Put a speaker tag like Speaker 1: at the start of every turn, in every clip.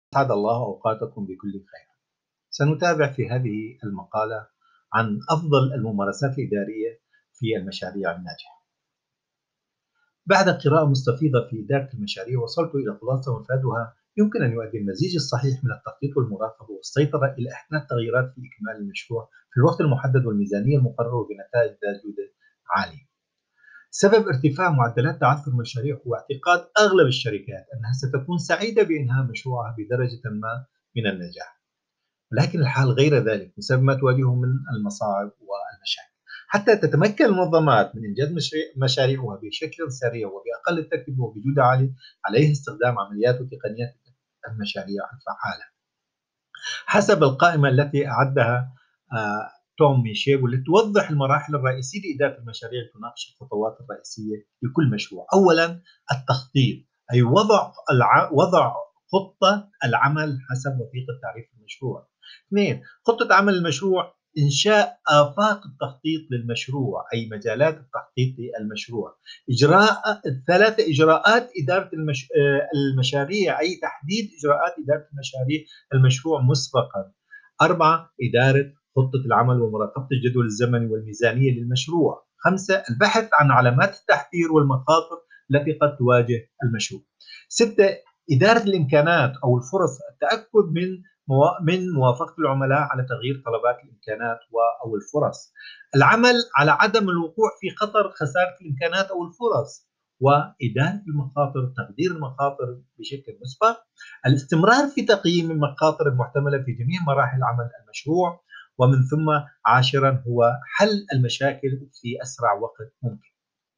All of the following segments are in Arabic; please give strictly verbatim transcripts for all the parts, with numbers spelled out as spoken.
Speaker 1: أسعد الله أوقاتكم بكل خير. سنتابع في هذه المقالة عن أفضل الممارسات الإدارية في المشاريع الناجحة. بعد قراءة مستفيضة في إدارة المشاريع، وصلت إلى خلاصة مفادها يمكن أن يؤدي المزيج الصحيح من التخطيط والمراقبة والسيطرة إلى إحداث تغييرات في إكمال المشروع في الوقت المحدد والميزانية المقررة بنتائج ذات جودة عالية. سبب ارتفاع معدلات تعثر المشاريع هو اعتقاد أغلب الشركات أنها ستكون سعيدة بإنهاء مشروعها بدرجة ما من النجاح، ولكن الحال غير ذلك بسبب ما تواجهه من المصاعب والمشاكل. حتى تتمكن المنظمات من إنجاز مشاريعها بشكل سريع وبأقل التكلفة وبجودة عالية، عليه استخدام عمليات وتقنيات المشاريع الفعالة. حسب القائمة التي أعدها آه توم ميشيل، والتي توضح المراحل الرئيسية لإدارة المشاريع، تناقش الخطوات الرئيسية لكل مشروع. أولا، التخطيط، أي وضع الع... وضع خطة العمل حسب وثيقة تعريف المشروع. اثنين، خطة عمل المشروع، إنشاء آفاق التخطيط للمشروع، أي مجالات التخطيط للمشروع. إجراء ثلاثة، إجراءات إدارة المش... المشاريع، أي تحديد إجراءات إدارة المشاريع المشروع مسبقا. أربعة، إدارة خطة العمل ومراقبة الجدول الزمني والميزانية للمشروع. خمسة، البحث عن علامات التحذير والمخاطر التي قد تواجه المشروع. ستة، إدارة الإمكانات أو الفرص، التأكد من من موافقة العملاء على تغيير طلبات الإمكانات أو الفرص. العمل على عدم الوقوع في خطر خسارة الإمكانات أو الفرص. وإدارة المخاطر، تقدير المخاطر بشكل مسبق. الاستمرار في تقييم المخاطر المحتملة في جميع مراحل عمل المشروع. ومن ثم عاشرا هو حل المشاكل في أسرع وقت ممكن.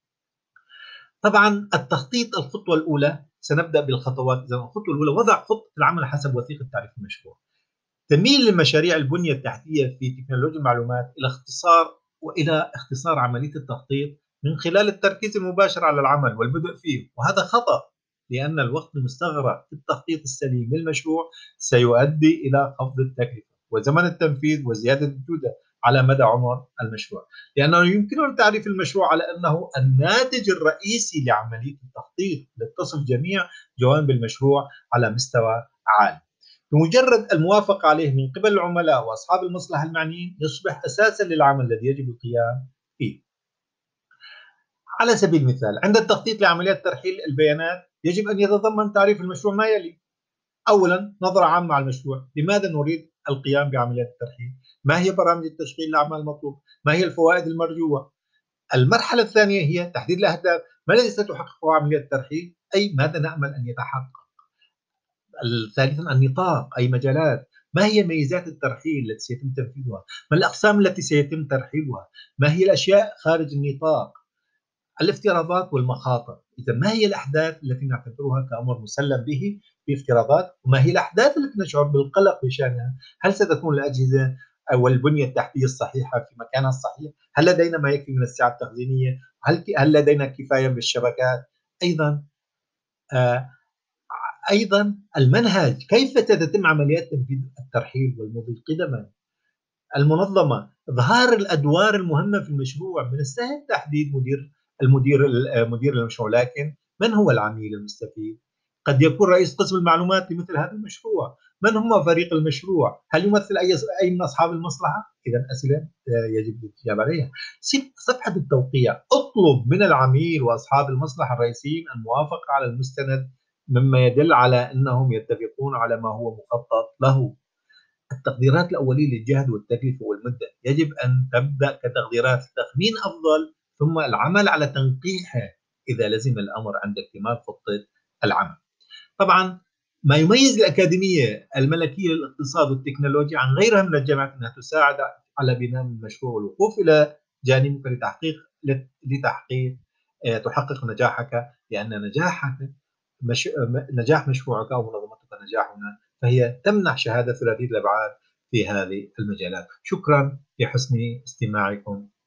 Speaker 1: طبعا التخطيط، الخطوة الأولى، سنبدأ بالخطوات. إذا الخطوة الأولى وضع خطة العمل حسب وثيقة تعريف المشروع. تميل لمشاريع البنية التحتية في تكنولوجيا المعلومات إلى اختصار وإلى اختصار عملية التخطيط من خلال التركيز المباشر على العمل والبدء فيه، وهذا خطأ، لأن الوقت المستغرق في التخطيط السليم للمشروع سيؤدي إلى خفض التكلفة وزمن التنفيذ وزيادة الجودة على مدى عمر المشروع، لأنه يمكننا تعريف المشروع على أنه الناتج الرئيسي لعملية التخطيط لتصف جميع جوانب المشروع على مستوى عالي. بمجرد الموافقة عليه من قبل العملاء وأصحاب المصلحة المعنيين، يصبح أساسا للعمل الذي يجب القيام فيه. على سبيل المثال، عند التخطيط لعمليات ترحيل البيانات يجب أن يتضمن تعريف المشروع ما يلي. أولا، نظرة عامة على المشروع. لماذا نريد القيام بعمليات الترحيل؟ ما هي برامج التشغيل الأعمال المطلوب؟ ما هي الفوائد المرجوة؟ المرحلة الثانية هي تحديد الأهداف. ما الذي ستحققه عملية الترحيل؟ أي ماذا نأمل أن يتحقق؟ ثالثا، النطاق، أي مجالات. ما هي ميزات الترحيل التي سيتم تنفيذها؟ ما الأقسام التي سيتم ترحيلها؟ ما هي الأشياء خارج النطاق؟ الافتراضات والمخاطر. إذا ما هي الأحداث التي نعتبرها كأمر مسلم به في افتراضات؟ وما هي الأحداث التي نشعر بالقلق بشأنها؟ هل ستكون الأجهزة أو البنية التحتية الصحيحة في مكانها الصحيح؟ هل لدينا ما يكفي من السعة التخزينية؟ هل هل لدينا كفاية بالشبكات؟ أيضا آه أيضا المنهج، كيف ستتم عمليات تنفيذ الترحيل والمضي قدما. المنظمة، إظهار الأدوار المهمة في المشروع. من السهل تحديد مدير المدير مدير المشروع، لكن من هو العميل المستفيد؟ قد يكون رئيس قسم المعلومات لمثل هذا المشروع. من هم فريق المشروع؟ هل يمثل أي أي من أصحاب المصلحة؟ إذا أسئلة يجب الإجابة عليها. صفحة التوقيع، اطلب من العميل وأصحاب المصلحة الرئيسيين الموافقة على المستند مما يدل على أنهم يتفقون على ما هو مخطط له. التقديرات الأولية للجهد والتكلفة والمدة يجب أن تبدأ كتقديرات تخمين أفضل، ثم العمل على تنقيحها إذا لزم الأمر عند اكتمال خطة العمل. طبعا ما يميز الأكاديمية الملكية للاقتصاد والتكنولوجيا عن غيرها من الجامعات أنها تساعد على بناء المشروع والوقوف إلى جانبك لتحقيق لتحقيق تحقق نجاحك، لأن نجاحك مش... نجاح مشروعك أو منظمتك نجاحنا، فهي تمنح شهادة ثلاثية الأبعاد في هذه المجالات. شكرا لحسن استماعكم.